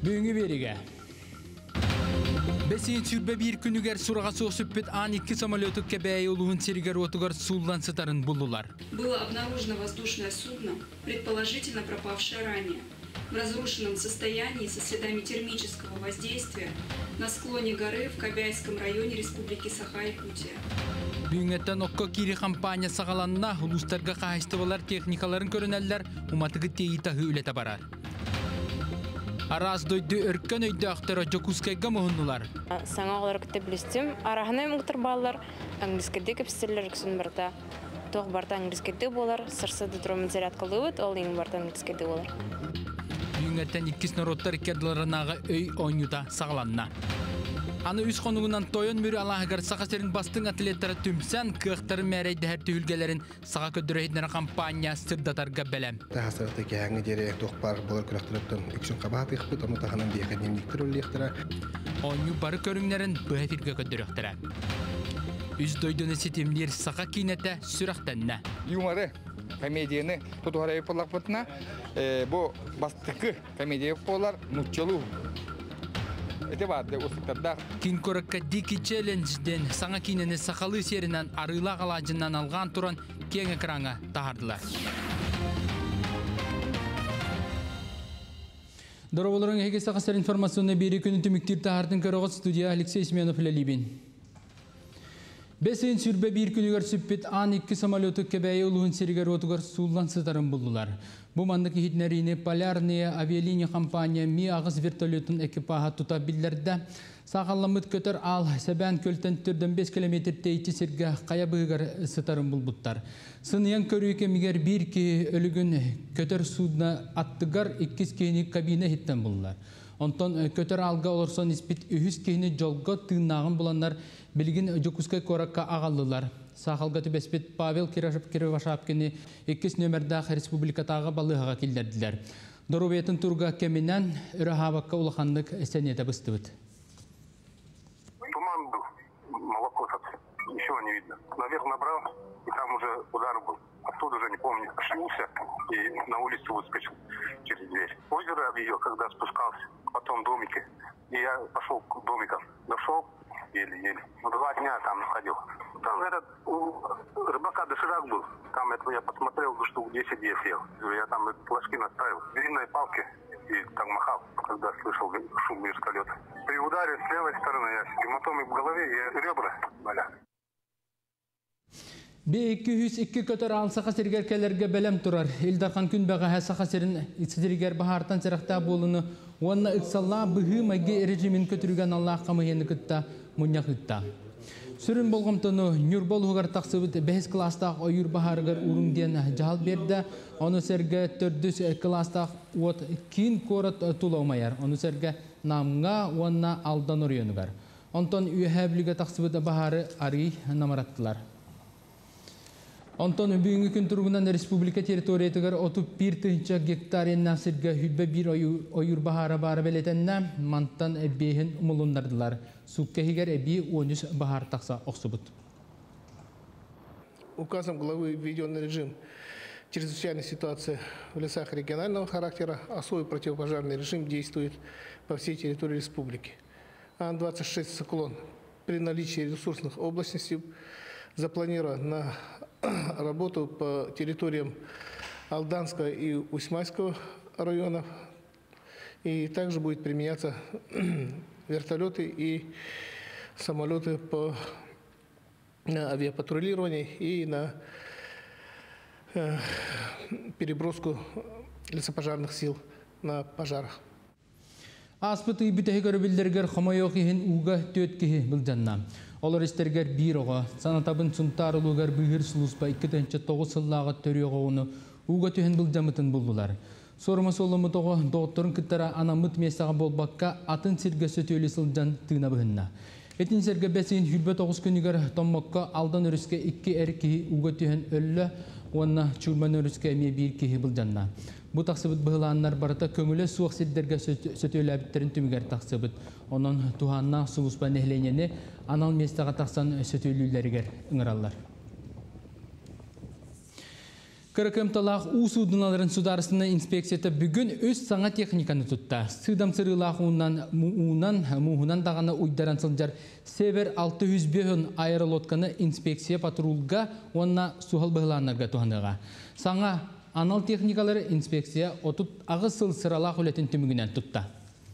Büyüngü beriga. Besin sürbe bir günüger surağa soğusupet an-2 самолеты кебәй улуын серигер отугар сулдан сытарын булдылар. Было обнаружено воздушное судно, предположительно пропавшее ранее, в разрушенном состоянии со следами термического воздействия на склоне горы в Кобяйском районе Республики Саха-Якутия. Büyüngətten okka kiri kampanya sağalanına uluslarga kahistavalar teknikaların körünəller umatıgı teyitahı ülete barar. Araz doydu örkken öydü aktara Jokuskayga muhunnular. Sana olarak da bilsem, arahına mıktır bağlar, Angliskede kapsitler kısın barda. Toq barda Angliskede bolar, sırsa da dromen zaryadkalıvıt, olayın barda Angliskede bolar. Büyüngətten ikkis narotlar ikadlarınağı öy oynuda sağalanına. Anı üst konuğundan toyun mürü Allah'ıgar sağaserin bastın atletlere tümsen kıqtarın məreydi hər tühülgələrin sağa ködürəydinə kampanya sırdatarga bələm. Tahasarıqta kəhəңі dere toqpar bolar küraqtırıqtın üçün qabahat iqbıt, onu tahanan biyəqə nemliktir ölliyəqtira. Onu barı körünlərin bühəfirgə ködürəqtira. Üz doydunu sitimlir sağa kinete süraqtənnə. Юморы, комедияны фотография yapılaqpıtına bu bastıkı komediya yapılar mutçalı. Это vardı o sıkıntı. Kin korakka diki challenge'den sağa kinene sakalı serinden arıla qalacından alğan turan keng ekrana tahardılar. Doroboların hege saqasar informasyonu biri günü tümüktir tahardın körogos studiya Alexey Smenov Lelibin. Besin sürbe bir günüger süppet an-2 самолеты kebәй улуын серигер отугар сулдан сытарын булдылар. Bu mandaki hitnerini Polarniya avialiniya kompanya mi ağız vertolyotun ekipaha tutabillerdi. Sağallamıt kötür al seben költen türden 5 kilometr teyti serge kaya bığıgar sıtarın bulbuttar. Sınıyan körüyke miger bir ki ölügün kötür sudna attıgar 2 kini kabine hitten buldular. Ondan kötür alga olursa nispit 3 kini jolga tığınağın bulanlar bilgin Jokuskay korakka ağallılar. Sağalga tübespet Pavel Kirivashapkini 2 nömerdağ Respublikatağı balığa kilderdiler. Dorobetin turga keminen ürahawakka ulağanlık eseniyete bıstıbıt. Туман был, молоко совсем, ничего не видно. Наверх набрал, и там уже удар был. Оттуда уже, не помню, ошибся и на улицу выскочил через дверь. Озеро видел, когда спускался, потом домики. И я пошел к домикам, дошел еле-еле. 2 дня там находил. Там этот у рыбака доширак был. Там это я посмотрел, штук 10 я съел. Я там флажки наставил. Длинной палки и так махал, когда слышал шум вертолета. При ударе с левой стороны я гематомы в голове и ребра болят. B202 kötür alsaqa sergerkelerge belem turar. İldarkan gün bağa saqa serin serger bahartan seraqta bolunu onna ıksalla bıhı magi rejimin kötürügen Allah qamıyeni kıtta munyak kıtta. Sürün bolğamtonu Nürbol hugar taqsıbıt 5 klastaq oyur bahargar urun diyen jahal berdi. Onu serge 4 klastaq ot kin korat tulawmayar. Onu serge namga onna aldan oryonugar. Onton üyebliga taqsıbıt baharı ari namarattılar. Ondan büyüğü gün turgundan Respublika teritoriyetigar 31 hektarın nasırga hübbe bir oyur bahara bara beletenne mantan ebihin umulundardılar. Sukkehiger ebi 13 bahar taksa oksubut. Указом главы введен режим чрезвычайной ситуации в лесах регионального характера. Особый противопожарный режим действует по всей территории республики. Ан-26 «Циклон» при наличии ресурсных областностей запланирован на работу по территориям Алданского и Усьмайского районов. И также будет применяться вертолеты и самолеты по авиапатрулированию и на переброску лесопожарных сил на пожарах. Аспыты бүтәһи көрбилдергер хомойок иһин уга төт киһи билжанна. Олар истергер бир ога санатабын сунтарылугар быһыр сулуспа 2-9 сыллага төрөөгөнү уга төһен билжамытын булдулар. Сорма соломы того докторун кыттара анамыт месага болбакка атын сиргесе төлү сылжан тыына быһынна. Этин серге бесин хүрбө 9 күнүгөр томмокко алдан өрүскө 2 эрки уга төһен өллө онна чурман өрүскө эме бир киһи билжанна. Bu taksıbıt bıhılanlar barıta kömüle suaq sidderge sötölabitlerin tümüger taksıbıt. Onun tuhanna suluspa nehlenyeni anal mestağa taksan sötölüleriger ıngırallar. Кырыкымталақ усудыналарын сударысына инспекцията бүгін өз саңа техниканы тұтта. Сыдам сырылақ мұғынан дағаны ұйдаран сылжар Север 600 аэролотканы инспекция патрулға онна суғал бұғыланарға туғаныға. Саңа анал техникалары инспекция отут ағы сыл сыралақ үлетін түмігінен тұтта.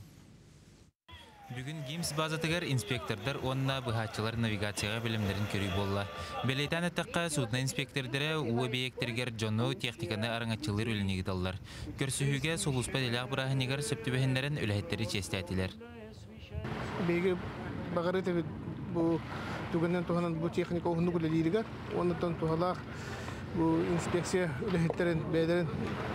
Бүгін Гимс базатыгар инспектордар онна бұхатчылар навигацияға білімдерін көрі болла. Белейтан әттіққа судна инспектордары объекттергер жону техниканы араңатчылыр өлінегі даллар. Көрсіхуге солуспа деляқ бұрағынегер сөптібәхіндерін өләйттері честәтілер. Беге бағары тәбі бұл түгінен туғанан бұл техника оғынды көлелейдігі. Онытан туғалақ бұл инспекция өләйттерін, бәйдерін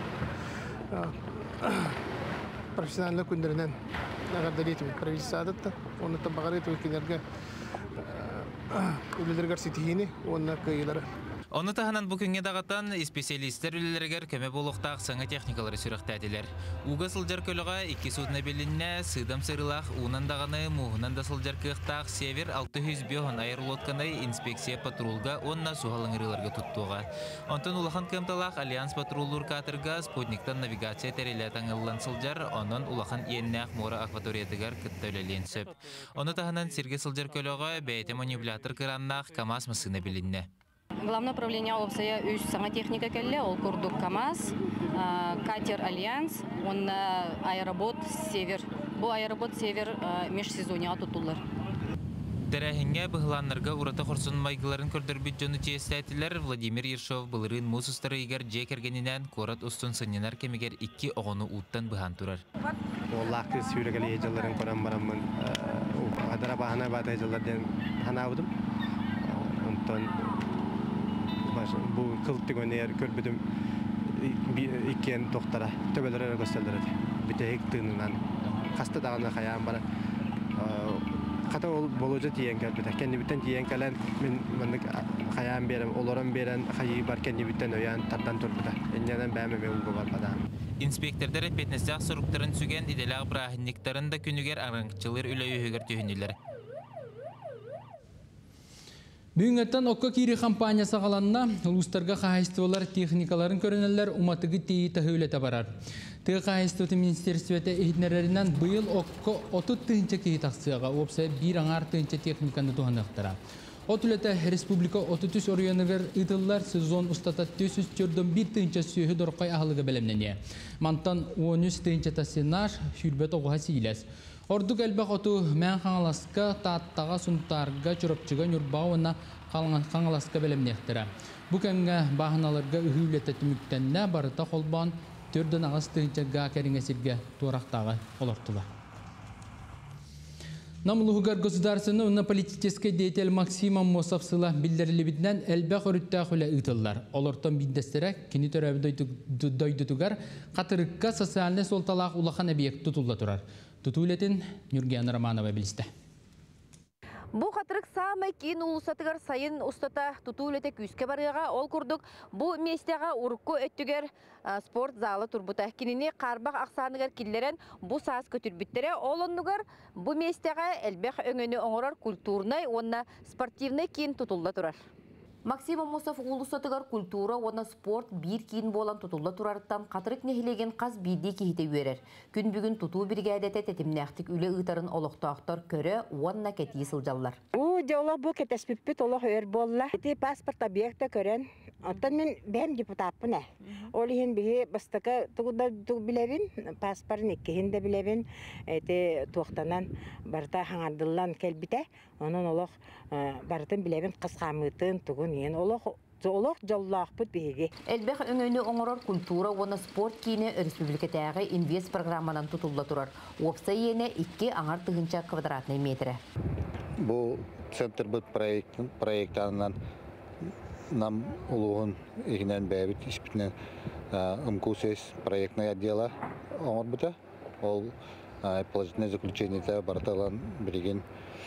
профессионалны күндерінен нағардалетім правительство адытты. Онытан бағары тәбі кенерге өлелергер сетихini, онына көйелері. Оны таханан бүкінге дағаттан специалистер үлілергер көмі болуқтақ саңа техникалары сүріқтәділер. Уға сылжар көліға 2 судна белінне сыдам сырылақ уынан дағаны мұғынан да сылжар кықтақ Север 600 аэрлотканы инспекция патрулға онна суғалыңырыларға тұттуға. Онтан улахан көмталақ Альянс патрулур катырға спутниктан навигация тәрелі таңылылан сылжар, онын улахан еннәқ мора акваториядығар күттәулелен сөп. Оны таханан сирге сылжар көліға бәйті манипулятор кыраннақ КамАЗ мысына белінне. Главное управление Олсая үш саңа техника кәлі, ол күрдік КамАЗ, катер Альянс, он аэробот Север. Бұл аэробот Север межсезонияға тұтылыр. Тәрәхінге бұғыланларға ұрата құрсын майғыларын көрдірбіт жоны тестәтілер Владимир Ершов бұлырын мұсыстары егер жекергенінен корат ұстын сынненар кемегер 2 оғыны ұттан бұған тұрар. Оллақты сүйрегелі ежелерін көрен барамын. Адара бағана бады ежелерден хана аудым. Онтан бұл қылттың өнер көрбідім икен тоқтара төбелері көстелдер еді. Бүтек тыңынан қасты дағына қаян бара. Қата ол болужа тиен кәлбіті. Кәнді біттен тиен кәлін мен қаян берем, оларым берен қайы бар кәнді біттен өян тардан тұрбіті. Әнненен бәмеме ұлғы бар бадам. Инспектордар петнестяқ сұруқтарын сүген иделяқ бірахынниктарын да күнігер аңырыңқчылыр үлі үйігер түйінілер. Бүгінгеттен оққа кири компания сағаланына ұлыстарға қағайстывалар техникаларын көрінелер ұматығы тейі тәхеулеті барар. Тығы қағайстываты министерстветі ehitnerlerinden бұйыл оққа 30 тыынча кейі тақсыға, опса бір аңар тыынча техниканы туғанықтыра. От үлеті республика 33 орыянығыр ұтылар сезон ұстата 441 тыынча сүйі дұрқай ағылығы бәлемнене. Мантан 13 тыынча тасынар хүрбет оғыға сейлес. Ордук әлбәқ оту мән қаңаласқа таттаға сұнтарға чұрапчыға нүрбауына қаңаласқа бәлемнектірі. Бүкәнгі бағыналарға үхілеті түміктенне барыта қолбан түрдің ағыз тыынча ға кәріңесірге туарақтағы олартылар. Намылығығар государственный на политический деятель Максима Мосовсыла білдірілібідінен әлбәқ өрітті құлы ұтылар. Олартан биддестері кені төрәбі дойдытығар қатырыққа социальный солталақ улақан объект тұтылда тұрар. Тұтулетін Нұрген Романова білісті. Бұл қатырық самай кейін ұлысатығар сайын ұстата тұтулеті күске барыға ол күрдік. Бұл местеға ұрыққы өттігер спорт залы тұрбыта. Кеніне қарбақ ақсанығар келдерен бұл саас көтірбіттері олынығар. Бұл местеға әлбәқ өңіні оңырар культурнай, онына спортивнай кейін тұтылда тұрар. Максим Мосов улусатыгар культура, оны спорт бір кейін болан тұтылда тұрарыттан қатырық нехилеген қаз бірде кейті өрер. Күн бүгін тұту бригадеті тетімнәқтік үлі ұйтарын олықтақтар көрі, онына кәтейі сылжалар. Олық бұл кәтәспіппіт олық өр болла. Әті паспорт объекті көрен. Оттан мен бәм депутатпын. Ол ехен бігі бастықы тұғыда білебін, паспорын еккейін де білебін. Әті туақтанан барта хаңардылан кәлбіті. Onun olaq barıtın bilebin qısqamıtın tuğun yen olaq jolлақ бұд бейге. Әлбәқ өңөйні оңырар культура, оны спорт кейіне республикатағы инвест программанан тұтылда тұрар. Опса ені 2 аңар тұғынша квадратный метрі. Бұл центр бұд проекттанынан нам ұлығын егінен бәйбіт іспітінен МКУСЕС проектный отдела оңыр бұта. Ол положительное заключение барыталан біреген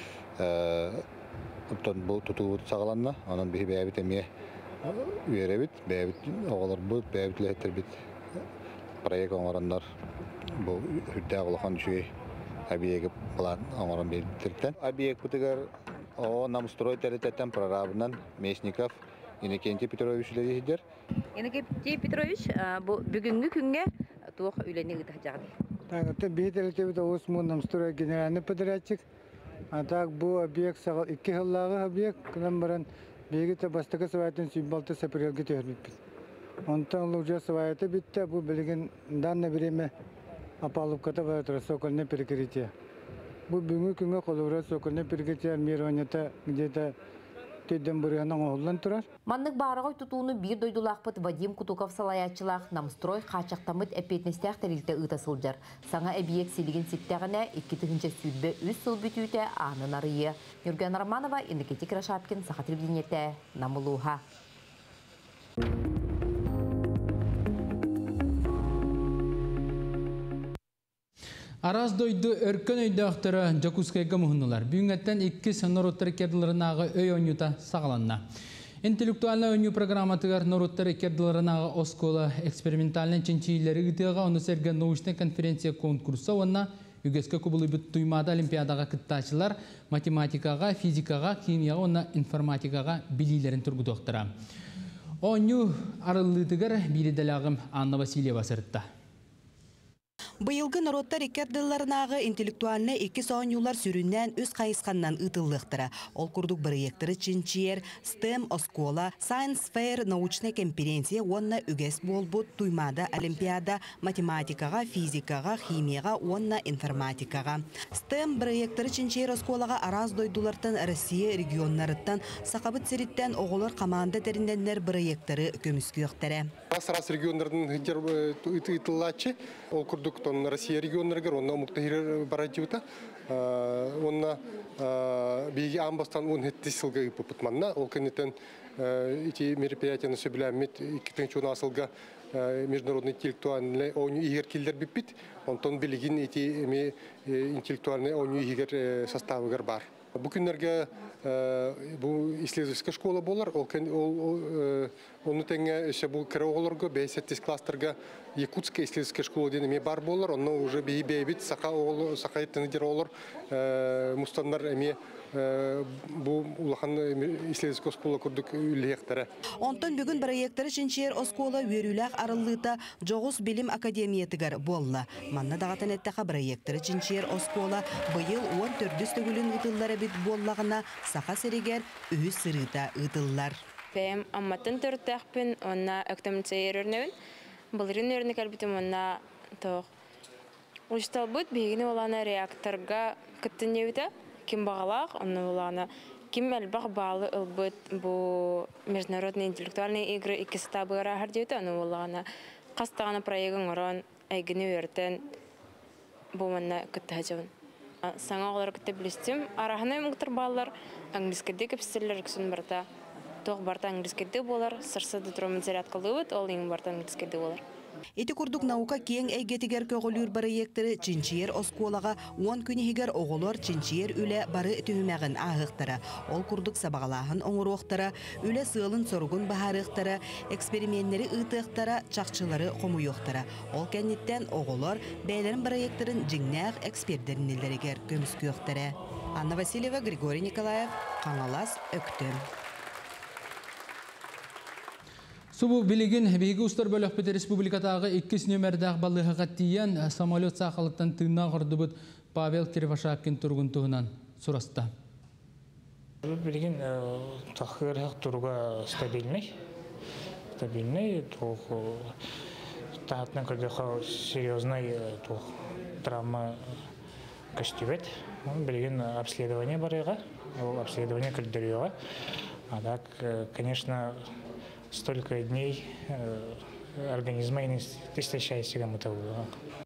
бұл тұтуы сағаланна, оның бігі бәйбіт әме үйеребіт, бәйбіт оғалар бұд, бәйбіт ләйттер біт проект оңырандар бұл хүдді ағылыған үші объегі план оңыран бәйбіттерден. Объект бұтығар намстрой тәрітеттен прорабынан Местников Иннокентий Петрович дедер. Иннокентий Петрович, bu бүгүнгү күнгө туох үлени ытажагы. Так, это бейтелетебит осмун намстура генеральный подрядчик. А так бу объект сагал 2 жыллагы объект, кынан баран бегите бастыгы сабайтын сүйбалты сапырелге төрбүт. Онтан уже сабайты битте, бу билген данное время опалубката баратыр сокольное перекрытие. Бу бүгүнгү күнгө колура сокольное перекрытие миронята где-то Маннык барагой тутууну бир дойдулакпыт Вадим Кутуков салаячылах намстрой качактамыт эпетнестях терилте ытасылжар. Саңа объект силигин ситтегіне 2-тігінші сүрбе үз сыл бүтүүтэ анын арыйы. Юрген Арманова, Иннокентий Крашапкин, Саха телевидениете, Намылуха. Араз дойду өркөн өйдіқтірі Жакускайға мұхынылар. Бүгінгеттен 2 санароттары керділерінағы өй ойнюта сағаланна. Интеллектуальна ойню программатығар нароттары керділерінағы оскола экспериментальный ченчийлері үтіға оны сәрген научный конференция конкурса онна үгеске көбілі бүт туймада олимпиадаға кыттачылар математикаға, физикаға, химияға, онна информатикаға билилерін түргідоқтыра. Ойню арылытығар билиделағым Анна Васильева сыртта. Быйылгы народтар икердыларынағы интеллектуальны 2 соонюлар сүрүннән өз қайысқаннан ытыллықтыра. Ол күрдік проекттары чинчиер, STEM оскола, Science Fair научная конференция онна үгес болбут туймада олимпиада математикаға, физикаға, химияға, онна информатикаға. STEM проекттары чинчиер осколаға араз дойдулартан Россия регионнарыттан сақабыт сериттен оғылар команда терінденлер проекттары көміскүйіқтері. Раз регионнардың ытыллачы, ол күрдік Россия регионнарыгар, онна мұқтахир барадиута, онна бейге амбастан 17 сылға ұпытманна, ол кәнеттен эти мероприятияны сөбіләмет 2-ші асылға международный интеллектуальный ойны игер келдер биппит, онтон білігін эти интеллектуальный ойны игер составыгар бар. Бұл күнлерге бұл исследовательская школа болар, оны тәңе бұл кірі оғылырға 5-7 класстарға Якутская исследовательская школа денеме бар болар, оны уже бейбейбит, сақа еттінідер олар, мұстандар әме бұл улахан исследовательская школа күрдік үліяқтары. Онтон бүгін проекттары чинчер оскола өріләқ арылыта Жоғыз білім академиятығар болла. Манна дағатын әттіға проекттары чинчер оскола бұйыл 14 төгілін ұтыллары бит боллағына сақа серегер өз сырыта ұтыллар. Бәйім амматын түрттәқпін, онна өктемцейер өрнеуін. Бұлырын өрнек әлбітім онна тоқ. Ұштал бұд бейгіні оланы реакторға күттін неуді, кім бағалақ, оны оланы ким әлбақ балы ылбыт бұл международный интеллектуальный игры икісі табыра хардеуді, оны оланы қастағаны проегін орын әйгіні өртен бұл манна күтті хәжауын. Саңа олар күтті білістім. Арахына мұқтыр балылар англискерде көпсілер күсін барда. Тоқ барда англискерде болар, сырсады тұрымын зарядқалы өт, ол ең барда англискерде болар. Эти курдук наука кең әйгетігер көғылыр проекттері чинчиер осколаға 10 күнігер оғылар чинчиер үлі бары түймәғін ағықтары. Ол курдук сабағалағын оңыруқтары, үлі сылын сорғын бағарықтары, эксперименттері ұйтықтары, чақчылары қомуйықтары. Ол кәнеттен оғылар бәйлерін проекттерін жіңнәқ экспертерінелерігер көміскүйіқтері. Анна Васильева, Григорий Николаев, Қаңалас, Өктім. Субу билигин бейгі ұстар бөліқпеті республикатағы 2 нөмірдәқ балығы қаттиян самолет сақалықтан тыңна ғырды Павел Кривошапкин тұрғын тұғынан сұрасты. Билигин тақырық тұруға стабильный, тағатынан көрдіға серьезный травма кәштебет. Билигин обследование барыға, обследование көрдіреуға. А так, конечно, столько дней организма и истощает себя мотовую.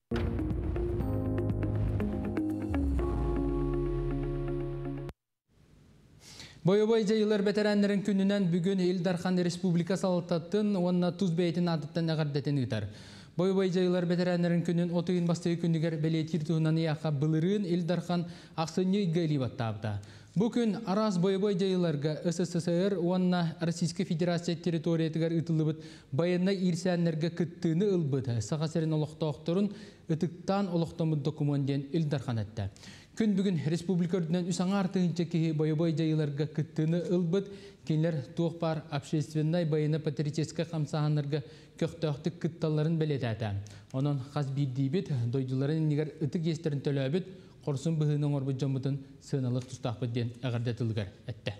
Бойобой жайылар бетерәнлерін күнінен бүгін Илдархан Республика салаттатын, онна туз бәйтін адыттан әғардетін үтар. Бойобой жайылар бетерәнлерін күнін отығын бастығы күндігер бәлетір туғынан яқа бұлырын Илдархан ақсыны үгәлі баттабда. Бүгін араз бойобой жайыларға СССР, онна Российская Федерация территориятығар үтілібіт байынна ирсәнлерге күттіні ұлбыды. Сақасерін олықтауқтырын үтіктан олықтамыд документен Илдархан әтті. Күн бүгін республика өрдінен үсаңа артығынша кейі бойобой жайыларға күттіні ұлбыд Кинлер туох бар общественной байына патриотическа камсаһаннарга көктөктүк кытталларын белетәтә. Онон хас биддибит дойдуларын нигер ытык естерин төлөбүт корсун быһының орбут жомутун сыналык тустакпыт ден агардатылгар этте.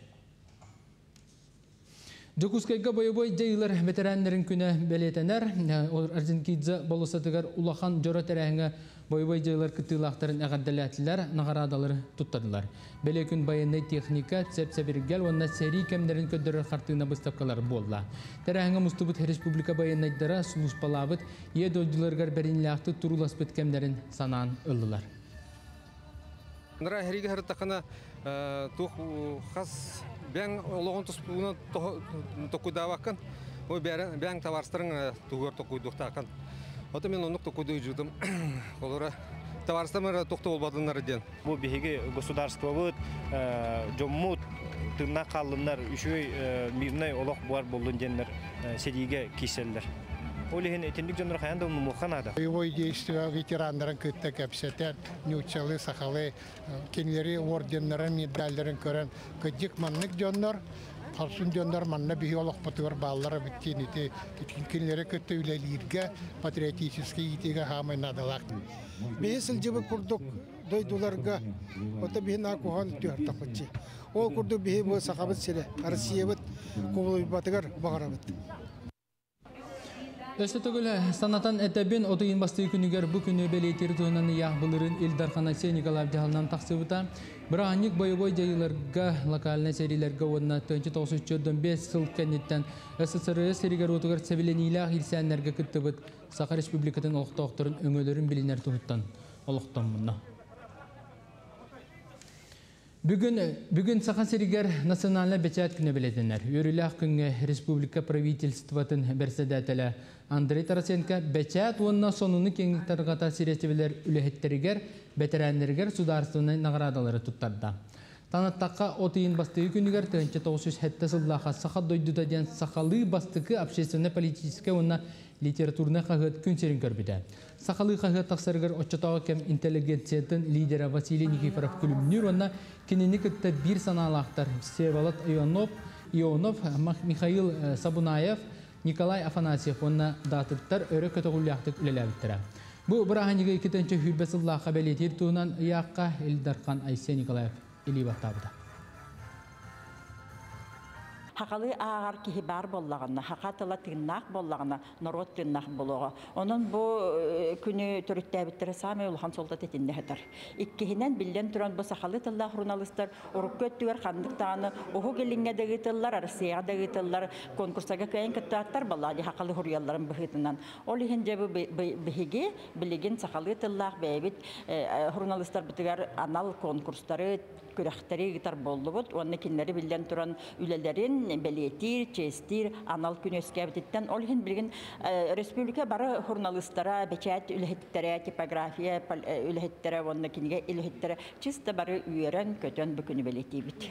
Жокускайга бойобой жайылар ветераннарын күнә белетенер, Арзенкидзе болосатыгар улахан жора тәрәһеңә бойобой жайылар кытылактарын агардалатлар, нагарадалары туттадылар. Беле күн баяндай техника, цеп-цебергел, онна сери кемнәрен көддөрөр хартына выставкалар болла. Тәрәһеңә мустубут республика баяндайдара сулус палабыт, едолдыларгар беринләхты туруласпыт кемнәрен санаан ыллылар. Нара хериге хартакана тух хас бәң олоғын тұспуына тоқуйдаваққан, ой бәң таварстырың туғыр тоқуйдуқтаққан. Ота мен онық тоқуйды үжудым. Олара таварстамыр тоқты олбадынлары ден. Бұл бігеге государство бұд, жоммут, тыңна қалынлар, үшөй мирнай олық бұар болдың денлер седиге киселдер. Олеген этендик жондар хаянда муханада. Боевой действия ветеранларын көтті кәпсетер, нючалы, сақалы, кенлері орденларын, медальдарын көрін. Көддік маннық жондар, қалсын жондар манна биолог патығыр баллары біттен еті. Кенлері көтті үлелерге патриотический етеге хамай надалақ. Бейсіл жібі күрдік дойдуларға, ота бейін ақуған түйір тақытчы. Ол күрдік бейі бұл сақабыт сірі, Россия бұд, құбылы батығыр бағара бұд. Өстөтөгүлө санатан этебин отуин басты күнүгөр бу күнү белетер туунан яхбылырын Илдархан Николаев жаһалынан таксыбыта. Бирааник боевой жайыларга локальный серийлерге онна 1995 жыл кенеттен СССР серигер отугар севиленилах илсәннәргә кыттыбыт. Саха республикатын олуктоокторун өңөлөрүн билинер туһуттан олуктан мунна. Бүгін Сахан Серигер национальный бечат күні білетінер. Өрілі күнгі республика правительстватын берседәтілі Андрей Тарасенко бечат онына сонуны кеңіктарғата сиретевілер үліхеттерігер, ветераннергер сударствыны нағырадалары тұттарда. Танаттаққа отыйын бастығы күнігер 1907 жыллаға Саха дойдуда ден Сахалы бастығы общественно-политическе онына литературны қағыт күн серін көрбіді. Сахалы қағыт тақсарғыр отчатағы кем интеллигенциятын лидера Василий Никифоров күлімнер онына кенені күтті бір саналақтар Всеволод Ионов, Михаил Сабунаев, Николай Афанасьев онына датыттар өрі көтіғылияқтық үлеләбіттірі. Бұл бірағаныға 2-ші хүлбесіллаққа бәлетер туынан ұяққа Илдархан Айсе Николаев илибаттабыда. Хақалы ағар кихи бар боллағына, хақатыла тыңнақ боллағына, народ тыңнақ болуға. Onun bu күні түріттәбіттері сами ұлған солда тетінде хәтір. Иккихінен білден тұран бұл сақалы тыллақ журналистер, ұрық көттігер қандықтағаны, ұғы келінге дәгі тыллар, Арсияға дәгі тыллар, конкурсаға көйін көттіғаттар болады хақалы хұрыяларын бұхытынан. Ол ехін жабы біхіге білеген сақалы тыллақ бәйбіт журналистер бітігер анал конкурстары, көрәқтері гитар болды бұд. Оны кенлері білден тұран үлелерін белетир, честир, анал күн өскәбіттен. Ол ехін білген республика бары журналистара, бәчәт үліхеттері, типография үліхеттері, оны кенге үліхеттері чисті бары үйерен көтен бүкіні белетей біт.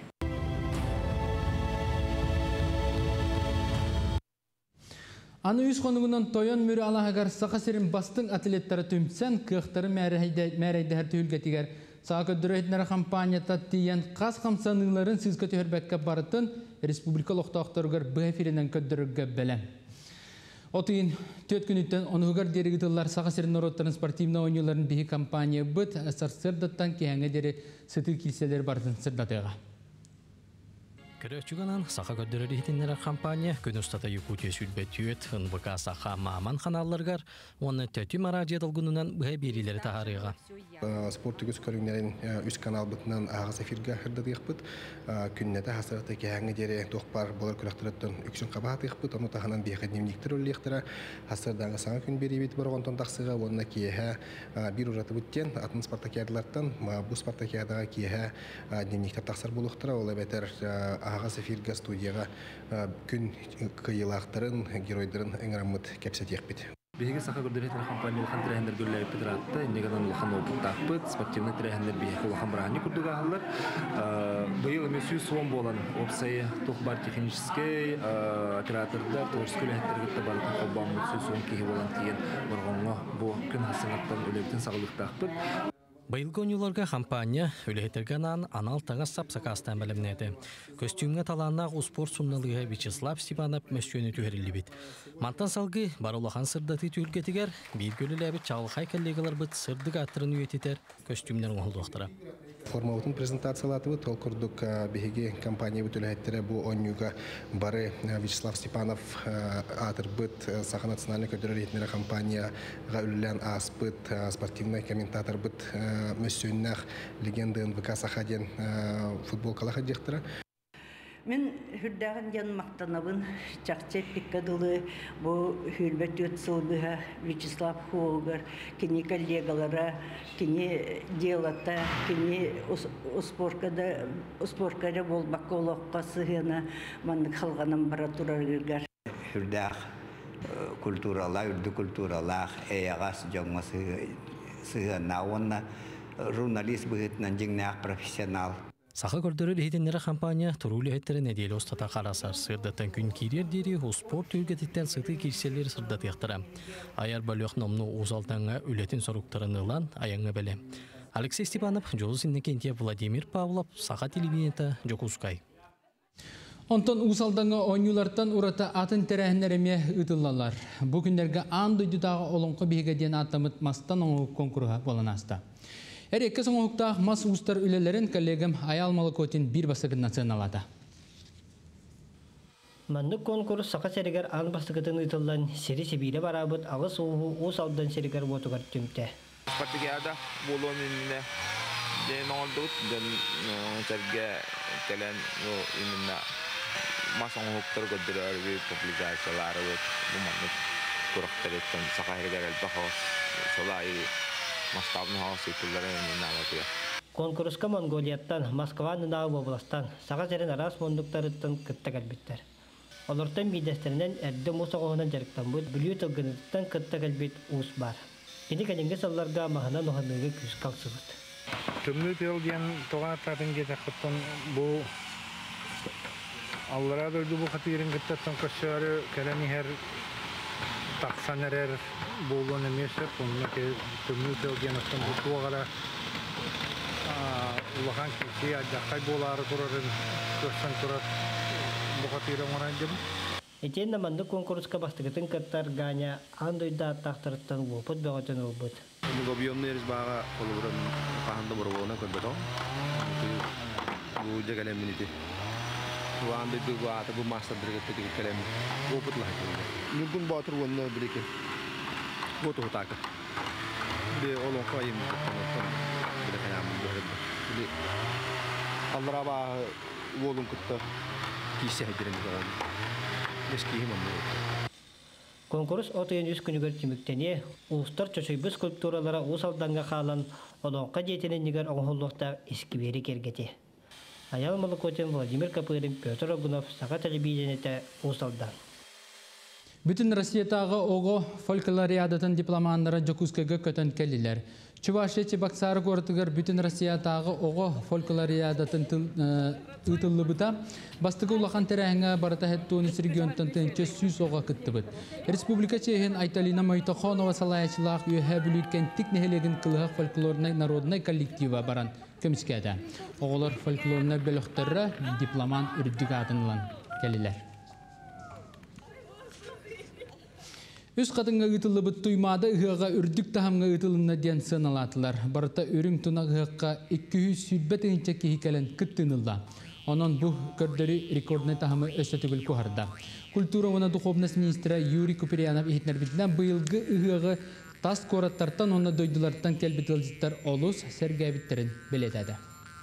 Аны үз қонуғынан тойон мүрі алағығар сақасырын бастың атлеттері түмсен, күйіқтері мәрейді әрті үлгетігер. Саға көддірөйтінері компанията тиен қас қамсаныларын сізгі төхірбәкке барытын республика лоқтақтарығыр бұл эфирінен көддірігі бәлем. Отыйын төт күніттен онығығар дерегітілер Сақасырын народтарын спортивна ойныларын бігі компания бұд сырдаттан кейәңе дері сыты келселер бардың сырдатыға. Көрөчүганан Саха көддөрөр ихтиннер компания күнүстата Якутия сүлбөтүөт НБК Саха Маман каналларгар оны төтү маражия долгунунан быһа берилери тахарыга. Спорт үгүс көрүңнерин үс канал бытынан агыс эфирге хырдыдыйкпыт. Күннете хасыраты кеһәңе дере тохпар болар күрәктөрөттөн үксүн кабаатыйкпыт. Оны таханан бияка дневниктер өллектера хасырдагы саңа күн берибит боргонтон таксыга онна кеһә бир ураты бүттен атын спартакиадалардан бу спартакиадага кеһә дневниктер таксыр булуктара ол бетер Ағас эфирге студияға күн кыйылақтарын, геройдарын әңірамыд кәпсетек бет. Беге Саха көрдөрөтөр компания улахан тирәһендер гөлләп петратты, негәдән улахан опыттакпыт, спортивный тирәһендер беге улахан брани күрдүгә алар. Быел месью сом болан, опсай тохбар технический операторда творческий ләһәттергә барып калбан месью сом киһи болан тиен боргонга бу күн хасынаттан үлектен сагылыктакпыт. Байылғы ойнуларға компания үлейтірген анал тағас сапсақастан бәлімнеді. Көстюмге таланақ спорт сұнналыға Вячеслав Степанов мәскөні түйерілі бет. Мантан салғы барулахан сырдаты түйілгетігер, бір көлі ләбі чалғай коллегалар бұд сырдығы аттырын үйететер көстюмнер оңылдықтыра. Формалытын презентациялаты бұл құрдық беге компания бүтілі бұл ойнуға бары Вячеслав Степанов атыр бұд саға национальный көдірі ретінері компанияға үлілен аспыд спортивный комментатор бұд мәсөннәқ легенда НВК Сахаден футболкалаға дектірі. Мен хүрдәғін жан мақтанабын чақчай пиккадылы бұл хүрбәт өтсілбіға Вячеслав Хуогар, кені коллегалара, кені делата, кені успоркада болбаққа олаққа сығына маңдық қалғанын бара тұрар үргер. Хүрдәқ культуралар, үрді культуралар, әйағас жоңма сығына, онна журналист бұғытынан жеңнәқ профессионал. Сақы көрдірі лейденлері компания тұрулы әттері неделі остата қарасар сырдаттан күн керер дері спорт үлгетіктен сыты керселері сырдат яқтыра. Аяр бөліқ номны ұзалтанға үлетін соруқтарын ұлан аяңы бәлі. Алексей Степанов, Жолы Синнекентия, Владимир Павлов, Сақа телевидениеті, Жокускай. Онтон ұзалданға ойнулардан ұрата атын тәрәхінлеріме ұтылалар. Бүгіндерге анды дүдағы олыңқы бейгеден атамыт мастан оңы конкурға болынасты. Әрекке соң оқтақ мас ұстар үлелерін коллегам Аялмалы Котин бір басығын националады. Мандық конкурс сақа сәрігер ан бастығытын ұйтылдан сері себейлі барабыт ағыз оғы оз алдан сәрігер отығар түмті. Спартакиада болуын үніне ден олдығыт, ден сәрге кәлен үніне масын оқтар көдірі әрбей публикациялары бұл мандық көріқтер еттен сақа сәрігер әлбі қоғыз солай масштабный хаос итүлләре нәләтия. Конкурска Монголияттан, Москваның областан, саға сәрін арас мондуктарыттан кытта кәлбеттер. Олортан бидестерінен әрді мұсағығынан жарықтан бұд, бүлі тұлғыныттан кытта кәлбет ұс бар. Ені кәлінге салларға мағынан оғанығы күз қалсығыд. Түмні пелген тоған аттатын кетақыттан бұл аллара дойды бұл қатырын кыттаттан көшері кәләні әр тақсан әрер болуын емесіп, онына түмні төлген астан бұту оғара ұлақан кесе жақай болары тұрарын көстен тұрар бұқатырын оран жем. Етен наманды конкурска бастығытын кыттар ғаня андойда аттақтырыттан ғопыт бәғатын олбыт. Объемный еріс баға қолыбырын қағында бұрғуына көрбет ол. Бұл жегелем минеті. Бұл андойды ғаты бұл мастер біргетті кәлем ғопыт лағайды. Мүмкін батыр онына біреке. Ғоты ғытақы. Бұл олың қайым күттен бір қаямын бөрінді. Аллара бағы олың күтті кейсе әйдеріңіз оғын. Ескейім өңді. Конкурс отыйын үз күнігер тіміктене, ұлыстар чөшөйбіз скульптуралара ұсалданға қалан олонқа жетенен негер оңғыллықта ескібері кергеті. Аялмалы Котин, Владимир Капырин, Петр Огунов, Сақа телевидениеті ұсалдан. Bütün Россиятағы оғы фольклориадатын дипломанлары Жокускага көтін келілер. Чувашия Чебоксары көртігер bütün Россиятағы оғы фольклориадатын ұтылы бұта, бастығы ұлақан тәрәңі барата әттуыны регионтан тәнче сүз оға күтті бұд. Республика Чехин Айталина Майтахонова салаячылақ үйе бүліккен тік нәхелеген қылығы фольклорнай народнай коллектива баран көміскеді. Оғылар фольклорнай бөліқтері дипломан үрдігі адынлан келілер. Үз қатынға ұтылы бұт тұймады ұғыға үрдік тағымға ұтылына ден сыналатылар. Барыта үрім тұна ұғыққа 200 сүрбет ұйынча кейкелен күттінілді. Онын бұл көрдері рекордны тағымы өстетігіл көғарда. Культура оны духовнас министрі Юрий Куперянов ехетнер бітінен бұйылғы ұғығы тас қораттартан оны дойдылардан кәлбетілдіктер олыс сәргәбіттерін білетеді.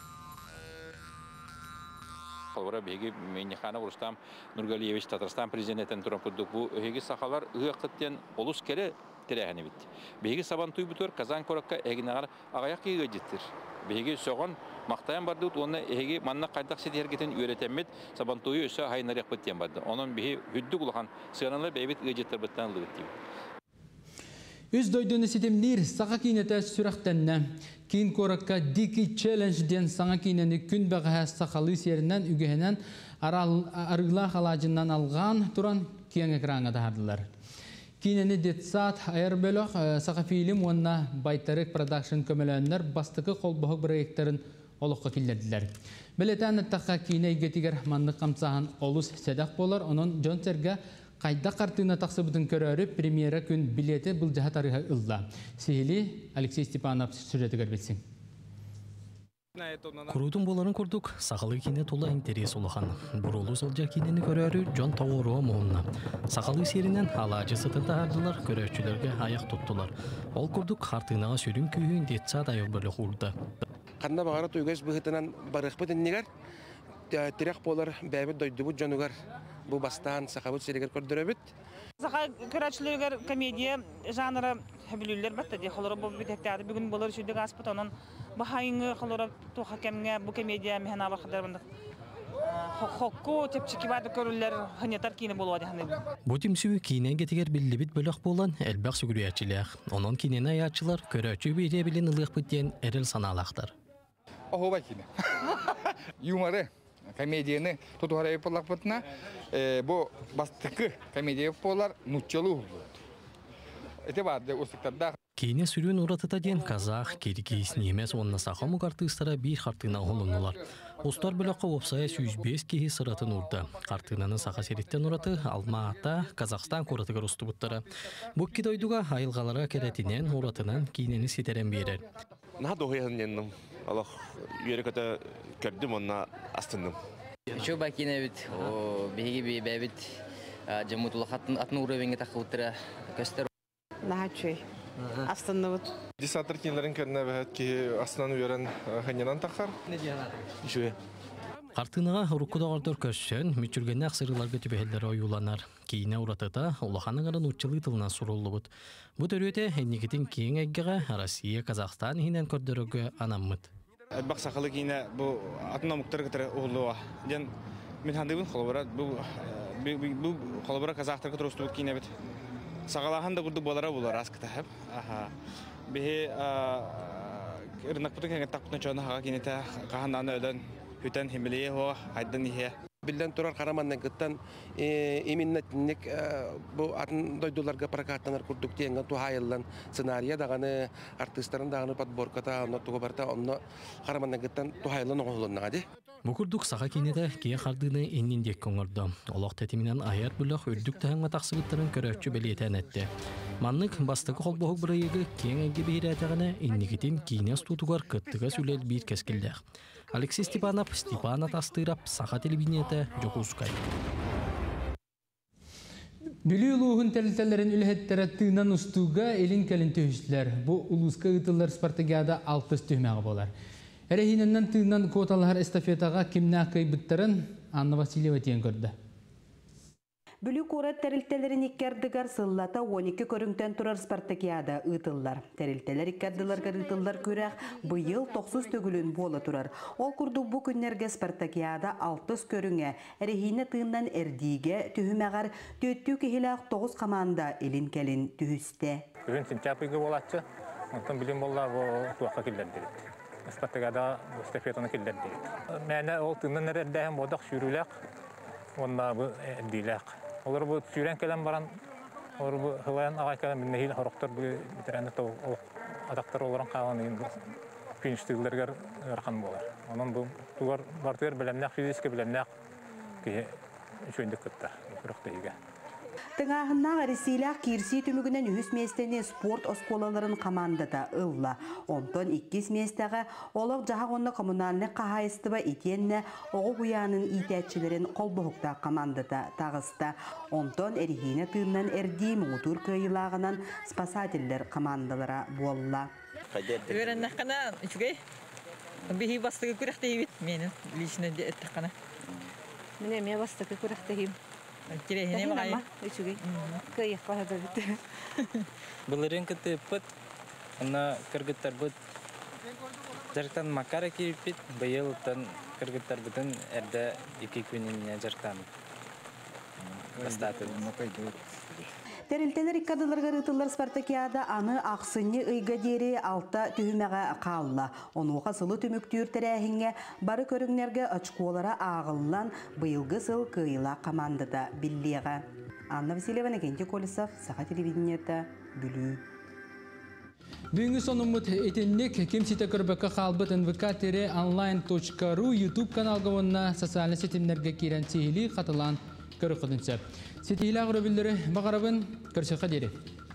Халвара беги Менихана Рустам Нургалиевич Татарстан президентен туран пудук бу эги сахалар ыгыктен олус кере терәһәне бит. Беги сабан туй бутор Казан коракка эгинагар агаяк киге життир. Беги согон мактаян барды оны эги манна кайдак сетергетен үйрөтеммет сабан туй өсө хайнарык биттен барды. Онун беги хүддү кулган сыгыналы бебит ыжыттыр биттен лыгыт. Үз дойдуны сетемнир саға кейнеті сүрақтенне. Кейін коракка Дики Челлендж ден саңа кейнені күн бәғі сақалы серінен үгіхенен арыла қалажынан алған тұран кейін экранға дағардылар. Кинени детсат айыр бөлөк сақа фильм онна байтарык продакшн көмөлөннөр бастыкы колбохок проекттарын олыққа келдерділер. Білетен әттаққа кейіне егетігер маннық қамсағын олыс седақ болар, оның Джон Серге қайда қартына тақсы бұтын көрері премьера күн билеті бұл жаға тарыға ұлда. Сейлі Алексей Степанов сүреті көрбетсің. Құрудың боларын көрдік, сақалы кейіне тола интерес олыған. Бұрулы солжа кейнені көрері Джон Тауыруа мұғынна. Сақалы серінен алажы сытын тағардылар, көрерчілерге аяқ тұттылар. Ол көрдік қартынаға сүрін күйін детсат айыр бөлі құрды. Қанна бағара түйгіз бұғытынан барықпы діннегер, тірек болар бәбіт дойдыбыт жонугар. Бұл бастан сақабыт серегер көрдірөбіт. Сақа көрәтшілер комедия жанры білулер бәтті де қолыры бұл бітектәді. Бүгін болар үшілдік аспыт, оның бұхайыңы қолыры туға кәмге бұл комедия механа бақыдар бұндық. Хоққу тепчікі бады көрілер ғынетар кейіні болуады. Бұл темсі кейінен кетігер білі біт бөліқ болан әлбәқ сүгіріятчілер. Оның кейінен аятчылар көрәтші бейре білін ылық біттен әріл саналақтар. Оғылбай кейіні. Юморы. Комедияны тутуғарай болақ бұтына, бұл бастықы комедия болар нұтчылу болады. Әте барды ұстықтарда. Кейіне сүрін ұратыта ден қазақ, керекейс, немес онына сақамы қартыстара бір қартына ғылынылар. Остар біліққа опсая 105 кейі сыратын ұрды. Қартынаны сақа сереттен ұраты Алма-Ата, Қазақстан қоратығыр ұсты бұттары. Бұкки дойдуға айылғалара кәретінен ұратынан кейінені сетерен берер. Allah yürekete gördüm onunla astındım. Şu bakine bit, o bihi bir bebit, camutullah atın uğrayınca takıltıra göster. Daha şey, astındım. Disatır kinlerin kendine ve ki aslan uyarın hanyanan takar. Ne diyorlar? Şu. Қартынаға ұрыққыдағардар көшсен, мүчіргенне ақсырыларға түбәлері ойуланар. Кейіне ұратыда олақаныңырын ұтчылы тылынан сұрулы бұд. Бұд өрөте әнекетін кейін әйгіға Россия, Қазақстан хинен көрдірігі анаммыд. Әлбақ сақалы кейіне бұл атына мұқтар кітірі ұғылуға. Ден мен хандығын қолыбыра, бұл қолыбыра қазақтар кітір ұсты бұд кейіне бет. Сақалаған да күрді болара болар аз кіті әп. Бе ырнақ бұтын кәңет тақ бұтын чоғына хаға кейінеті қағанданы өден Hüten himiliye o haydın ihe. Bilden turar karamandan gittan eminnetinlik bu atın doydularga parakatlanır kurduk diyen tuhayıllan senariya dağını artistlerin dağını patborkata onu tuğubarta onu karamandan gittan tuhayıllan oğulunna hadi. Bu kurduk sağa kinede kiye kardığını ennin dek koңорdu. Олақ тәтімінен айар бүліқ үрдік тәңі тақсыбыттарын көрәтші бәлетен әтті. Маннык бастығы қолбоғы бірайығы кең әнге бейір әтіғіне еннігетін кейінес тұтығар күттіға сүлел бір кәскілдәқ. Алексей Степанов, Степанат Астырап, Саха телевидениеті, Жокускай. Бүлі ұлығын тәлітелерін үліхеттері тыңнан ұстуға елін кәлін түйістілер. Бұл ұлысқа ұтылар Спартакиада 6 түймәғі болар. Әрәхиненнен тыңнан коталар эстафетаға кімнә қайбыттарын Анна Васильева тиен көрді. Бүлі қорат тәрілтелерін иккердігар сыллата 12 көріңтен тұрар Спартакиада ұтылар. Тәрілтелер иккерділарға ұтылар көрәқ бұйыл 90 төгілін болы тұрар. Ол күрді бұ күннерге Спартакиада 6 көріңе, әрехіне тыңнан әрдейге түхімәғар төттүү кехіләқ 9 команда елін кәлін түхісті. Бүгін сентябрьге болатшы, онтан білім болла туаққа келдерді. Спартакиада эстафетаны келдерді. Мәне ол тыңнан әрдәйін бодақ шүріләқ, онна бұл әрдейләқ. Олар бұл сүйрен кәлем баран, олар бұл хылайын ағай кәлем білнейіл хорықтар бұл бітерәнді адақтар оларын қағанын фиништігілерге ұрқан болар. Onun bu bartır bilemnek, fiziki bilemnek ki şöndük kıtta, kurukta. Тыңағыннағы ресейләк кирси түмігінен үхіс местені спорт осколаларын командада ылла. Онтон 2 местеға олық жаға онны коммунальны қағайыстыба етенне оғы бұянын итәтчілерін қолбұғықта командада тағысты. Онтон әрігені тыңнан әрдейм ұтыр көйілағынан спасательдер командалара болла. Үйреннаққана үшігей, бейі бастығы көріқтейбет менің личный әттіққана. Міне мен бастығы көріқтейбет. Kirehine bakayım. Üçüge. Kıyık kahada bitti. Bılırın kıtı pıt. Ona kırgıtlar bıt. Jartan makara kirpit. Bayıltan kırgıtlar bıtın erde 2 günün jartan. Bastatın. Тәрілтелер иккадыларға рытылар Спартакиада аны ақсыны ыйга дері алта түйімеға қалла. Онуға сылы түміктүйір тәрәхінге бары көріңнерге очколара ағыллан бұйылғы сыл кыйла командада биллеға. Анна Васильевна, Кенти Колесов, Саха телевидениета, Бүлі. Бүгінгі сонымыт етеннек кемсеті көрбікі қалбыт nvk-online.ru YouTube каналға онына социальный сетімдерге керен сейілі қатылан көрі құдынсы. Сетейлі ағыры білдірі бағарабын көрсеқа дері.